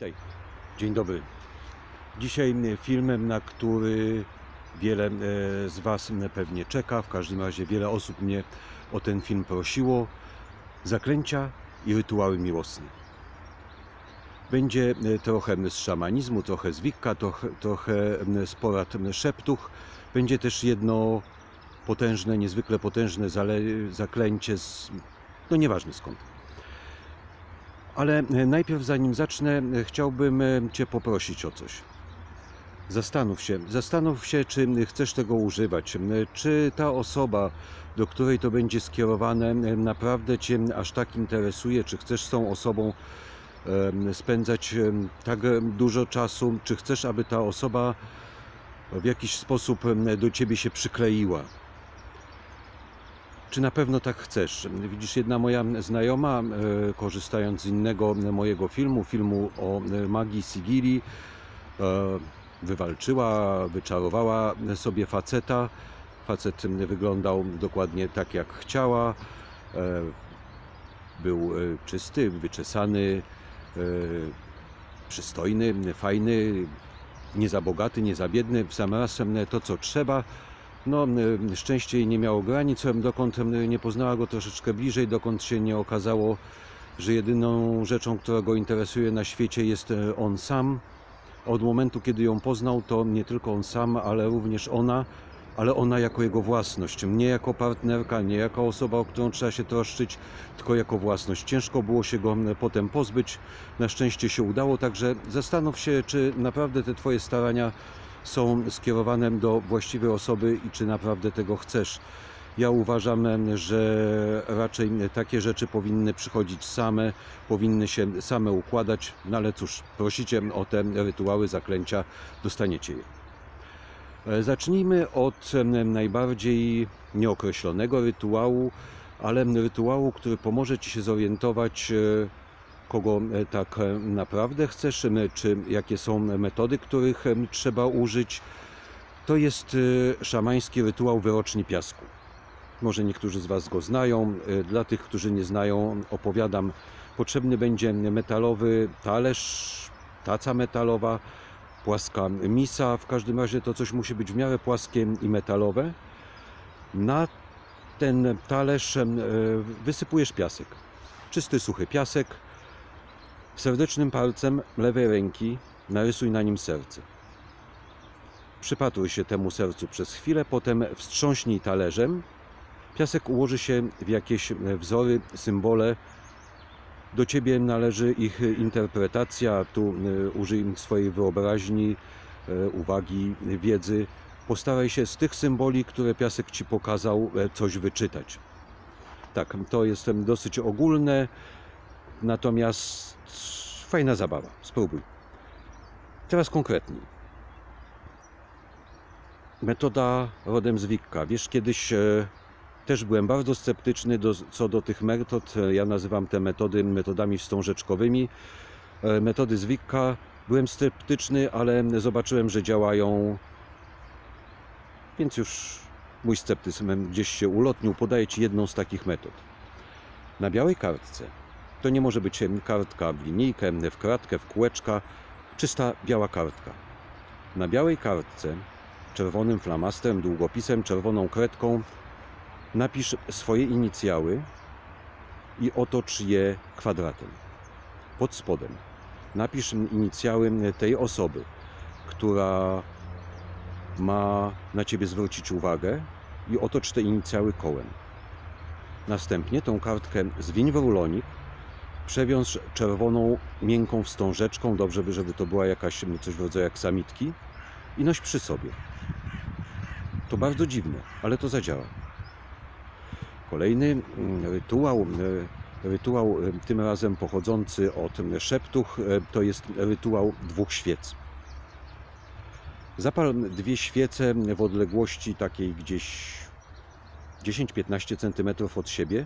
Witaj, dzień dobry. Dzisiaj filmem, na który wiele z Was pewnie czeka, w każdym razie wiele osób mnie o ten film prosiło. Zaklęcia i rytuały miłosne. Będzie trochę z szamanizmu, trochę z wikka, trochę z porad szeptuch. Będzie też jedno potężne, niezwykle potężne zaklęcie z... no nieważne skąd. Ale najpierw, zanim zacznę, chciałbym Cię poprosić o coś. Zastanów się, czy chcesz tego używać, czy ta osoba, do której to będzie skierowane, naprawdę Cię aż tak interesuje, czy chcesz z tą osobą spędzać tak dużo czasu, czy chcesz, aby ta osoba w jakiś sposób do Ciebie się przykleiła. Czy na pewno tak chcesz? Widzisz, jedna moja znajoma, korzystając z innego mojego filmu o magii Sigilii, wywalczyła, wyczarowała sobie faceta. Facet wyglądał dokładnie tak, jak chciała. Był czysty, wyczesany, przystojny, fajny, nie za bogaty, nie za biedny, w sam raz to, co trzeba. No, szczęście jej nie miało granic, dokąd nie poznała go troszeczkę bliżej, dokąd się nie okazało, że jedyną rzeczą, która go interesuje na świecie, jest on sam. Od momentu, kiedy ją poznał, to nie tylko on sam, ale również ona, ale ona jako jego własność, nie jako partnerka, nie jako osoba, o którą trzeba się troszczyć, tylko jako własność. Ciężko było się go potem pozbyć, na szczęście się udało, także zastanów się, czy naprawdę te Twoje starania są skierowane do właściwej osoby i czy naprawdę tego chcesz. Ja uważam, że raczej takie rzeczy powinny przychodzić same, powinny się same układać, no ale cóż, prosicie o te rytuały, zaklęcia, dostaniecie je. Zacznijmy od najbardziej nieokreślonego rytuału, ale rytuału, który pomoże Ci się zorientować, kogo tak naprawdę chcesz, czy jakie są metody, których trzeba użyć. To jest szamański rytuał wyroczni piasku. Może niektórzy z Was go znają. Dla tych, którzy nie znają, opowiadam. Potrzebny będzie metalowy talerz, taca metalowa, płaska misa. W każdym razie to coś musi być w miarę płaskie i metalowe. Na ten talerz wysypujesz piasek. Czysty, suchy piasek. Serdecznym palcem lewej ręki narysuj na nim serce. Przypatruj się temu sercu przez chwilę, potem wstrząśnij talerzem. Piasek ułoży się w jakieś wzory, symbole. Do Ciebie należy ich interpretacja. Tu użyj swojej wyobraźni, uwagi, wiedzy. Postaraj się z tych symboli, które piasek Ci pokazał, coś wyczytać. Tak, to jest dosyć ogólne, natomiast fajna zabawa. Spróbuj. Teraz konkretniej. Metoda rodem z wikka. Wiesz, kiedyś też byłem bardzo sceptyczny co do tych metod. Ja nazywam te metody metodami wstążeczkowymi. Metody z wikka. Byłem sceptyczny, ale zobaczyłem, że działają. Więc już mój sceptycyzm gdzieś się ulotnił. Podaję Ci jedną z takich metod. Na białej kartce. To nie może być kartka w linijkę, w kratkę, w kółeczka. Czysta biała kartka. Na białej kartce czerwonym flamastrem, długopisem, czerwoną kredką napisz swoje inicjały i otocz je kwadratem. Pod spodem napisz inicjały tej osoby, która ma na Ciebie zwrócić uwagę, i otocz te inicjały kołem. Następnie tą kartkę zwiń w rulonik, przewiąż czerwoną, miękką wstążeczką, dobrze by, żeby to była jakaś coś w rodzaju aksamitki, i noś przy sobie. To bardzo dziwne, ale to zadziała. Kolejny rytuał tym razem pochodzący od szeptuch, to jest rytuał 2 świec. Zapal 2 świece w odległości takiej gdzieś 10-15 cm od siebie.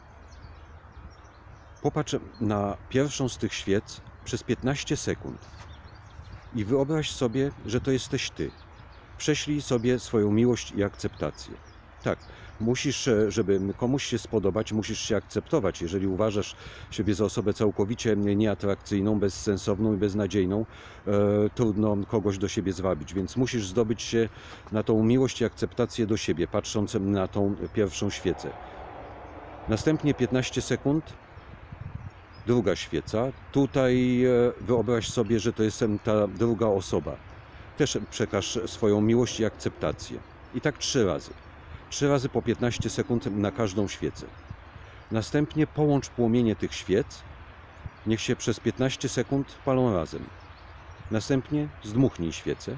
Popatrz na pierwszą z tych świec przez 15 sekund i wyobraź sobie, że to jesteś Ty. Prześlij sobie swoją miłość i akceptację. Tak, Musisz, żeby komuś się spodobać, musisz się akceptować. Jeżeli uważasz siebie za osobę całkowicie nieatrakcyjną, bezsensowną i beznadziejną, trudno kogoś do siebie zwabić, więc musisz zdobyć się na tą miłość i akceptację do siebie, patrząc na tą pierwszą świecę. Następnie 15 sekund, druga świeca. Tutaj wyobraź sobie, że to jest ta druga osoba. Też przekaż swoją miłość i akceptację. I tak 3 razy. 3 razy po 15 sekund na każdą świecę. Następnie połącz płomienie tych świec. Niech się przez 15 sekund palą razem. Następnie zdmuchnij świecę.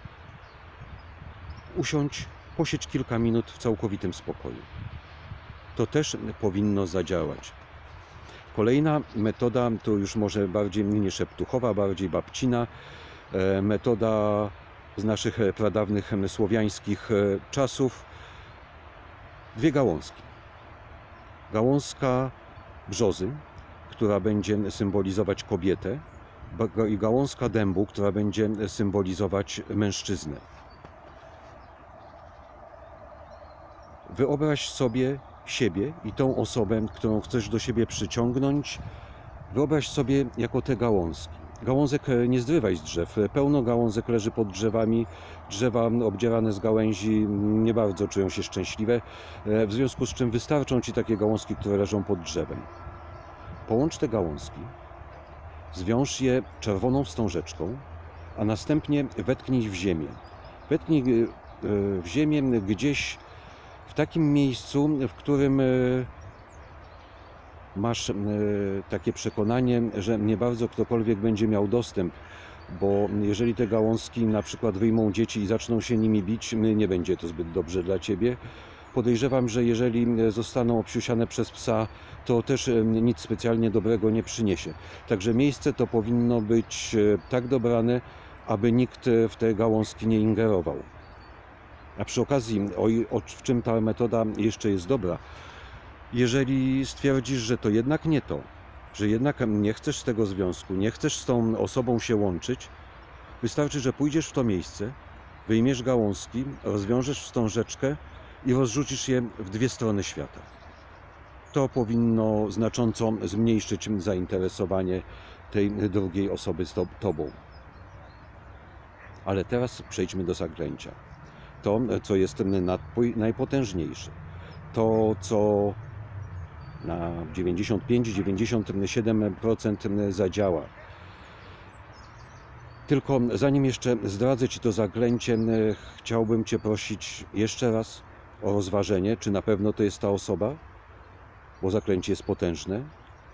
Usiądź, posiedź kilka minut w całkowitym spokoju. To też powinno zadziałać. Kolejna metoda to już może bardziej nie szeptuchowa, bardziej babcina. Metoda z naszych pradawnych słowiańskich czasów. 2 gałązki. Gałązka brzozy, która będzie symbolizować kobietę, i gałązka dębu, która będzie symbolizować mężczyznę. Wyobraź sobie siebie i tą osobę, którą chcesz do siebie przyciągnąć. Wyobraź sobie jako te gałązki. Gałązek nie zdrywaj z drzew. Pełno gałązek leży pod drzewami. Drzewa obdzierane z gałęzi nie bardzo czują się szczęśliwe, w związku z czym wystarczą Ci takie gałązki, które leżą pod drzewem. Połącz te gałązki, zwiąż je czerwoną wstążeczką, a następnie wetknij w ziemię. Wetknij w ziemię gdzieś w takim miejscu, w którym masz takie przekonanie, że nie bardzo ktokolwiek będzie miał dostęp, bo jeżeli te gałązki na przykład wyjmą dzieci i zaczną się nimi bić, nie będzie to zbyt dobrze dla Ciebie. Podejrzewam, że jeżeli zostaną obsiusiane przez psa, to też nic specjalnie dobrego nie przyniesie. Także miejsce to powinno być tak dobrane, aby nikt w te gałązki nie ingerował. A przy okazji, w czym ta metoda jeszcze jest dobra, jeżeli stwierdzisz, że to jednak nie to, że jednak nie chcesz z tego związku, nie chcesz z tą osobą się łączyć, wystarczy, że pójdziesz w to miejsce, wyjmiesz gałązki, rozwiążesz wstążeczkę i rozrzucisz je w 2 strony świata. To powinno znacząco zmniejszyć zainteresowanie tej drugiej osoby z Tobą. Ale teraz przejdźmy do zaklęcia. To, co jest najpotężniejsze. To, co na 95-97% zadziała. Tylko zanim jeszcze zdradzę Ci to zaklęcie, chciałbym Cię prosić jeszcze raz o rozważenie, czy na pewno to jest ta osoba, bo zaklęcie jest potężne.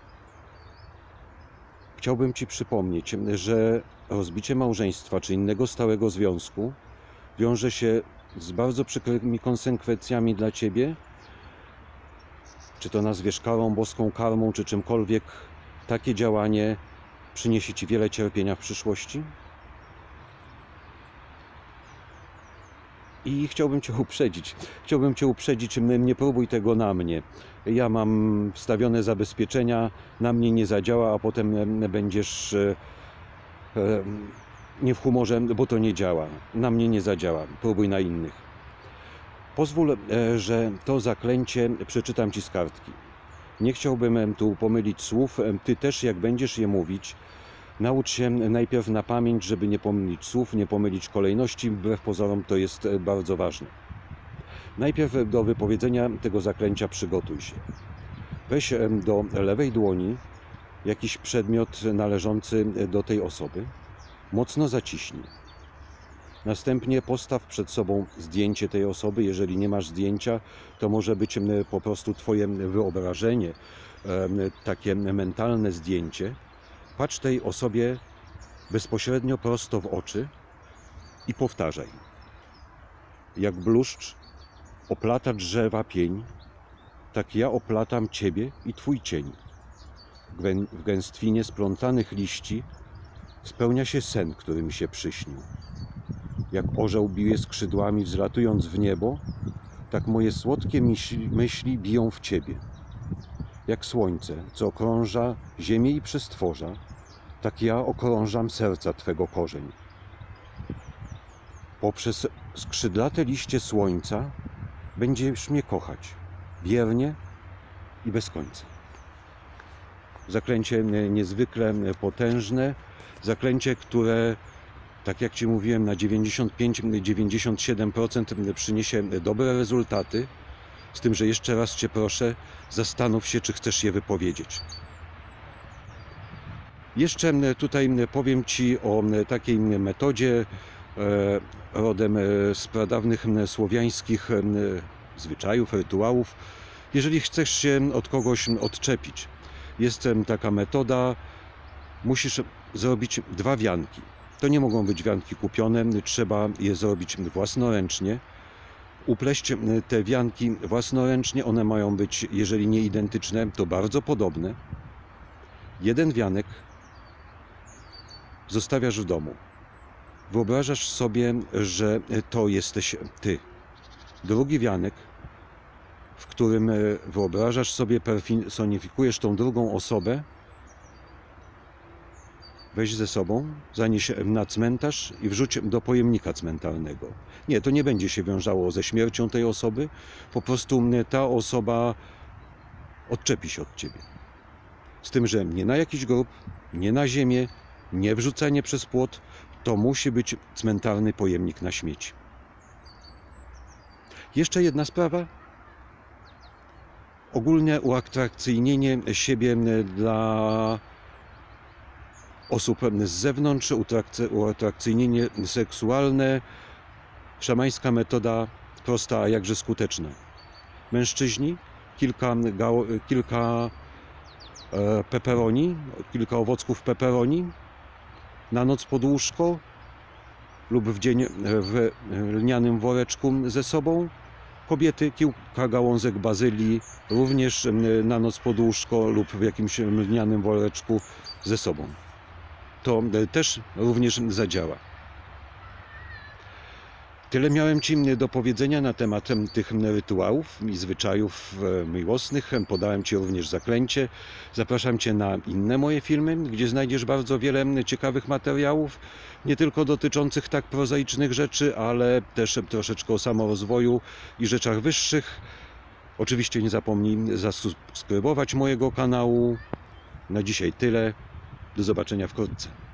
Chciałbym Ci przypomnieć, że rozbicie małżeństwa czy innego stałego związku wiąże się z bardzo przykrymi konsekwencjami dla Ciebie. Czy to nazwiesz karą boską, karmą, czy czymkolwiek, takie działanie przyniesie Ci wiele cierpienia w przyszłości. I chciałbym Cię uprzedzić, nie próbuj tego na mnie. Ja mam wstawione zabezpieczenia, na mnie nie zadziała, a potem będziesz nie w humorze, bo to nie działa. Na mnie nie zadziała, próbuj na innych. Pozwól, że to zaklęcie przeczytam Ci z kartki. Nie chciałbym tu pomylić słów, Ty też jak będziesz je mówić, naucz się najpierw na pamięć, żeby nie pomylić słów, nie pomylić kolejności, wbrew pozorom to jest bardzo ważne. Najpierw do wypowiedzenia tego zaklęcia przygotuj się. Weź do lewej dłoni jakiś przedmiot należący do tej osoby, mocno zaciśnij. Następnie postaw przed sobą zdjęcie tej osoby. Jeżeli nie masz zdjęcia, to może być po prostu Twoje wyobrażenie, takie mentalne zdjęcie. Patrz tej osobie bezpośrednio prosto w oczy i powtarzaj. Jak bluszcz oplata drzewa pień, tak ja oplatam Ciebie i Twój cień. W gęstwinie splątanych liści spełnia się sen, który mi się przyśnił. Jak orzeł bije skrzydłami, wzlatując w niebo, tak moje słodkie myśli biją w Ciebie. Jak słońce, co okrąża ziemię i przestworza, tak ja okrążam serca Twego korzeń. Poprzez skrzydlate liście słońca będziesz mnie kochać wiernie i bez końca. Zaklęcie niezwykle potężne, zaklęcie, które, tak jak Ci mówiłem, na 95-97% przyniesie dobre rezultaty, z tym, że jeszcze raz Cię proszę, zastanów się, czy chcesz je wypowiedzieć. Jeszcze tutaj powiem Ci o takiej metodzie rodem z pradawnych słowiańskich zwyczajów, rytuałów. Jeżeli chcesz się od kogoś odczepić, jest taka metoda, musisz zrobić 2 wianki. To nie mogą być wianki kupione, trzeba je zrobić własnoręcznie. Upleść te wianki własnoręcznie, one mają być, jeżeli nie identyczne, to bardzo podobne. Jeden wianek zostawiasz w domu. Wyobrażasz sobie, że to jesteś Ty. Drugi wianek, w którym wyobrażasz sobie, personifikujesz tą drugą osobę, weź ze sobą, zanieś na cmentarz i wrzuć do pojemnika cmentarnego. Nie, to nie będzie się wiązało ze śmiercią tej osoby, po prostu ta osoba odczepi się od Ciebie. Z tym, że nie na jakiś grób, nie na ziemię, nie wrzucenie przez płot, to musi być cmentarny pojemnik na śmieci. Jeszcze jedna sprawa. Ogólne uatrakcyjnienie siebie dla osób z zewnątrz, uatrakcyjnienie seksualne, szamańska metoda prosta, a jakże skuteczna. Mężczyźni, kilka peperoni, kilka owocków peperoni na noc pod łóżko lub w dzień w lnianym woreczku ze sobą. Kobiety, kilka gałązek bazylii również na noc pod łóżko lub w jakimś lnianym woreczku ze sobą. To też również zadziała. Tyle miałem Ci do powiedzenia na temat tych rytuałów i zwyczajów miłosnych. Podałem Ci również zaklęcie. Zapraszam Cię na inne moje filmy, gdzie znajdziesz bardzo wiele ciekawych materiałów, nie tylko dotyczących tak prozaicznych rzeczy, ale też troszeczkę o samorozwoju i rzeczach wyższych. Oczywiście nie zapomnij zasubskrybować mojego kanału. Na dzisiaj tyle. Do zobaczenia wkrótce.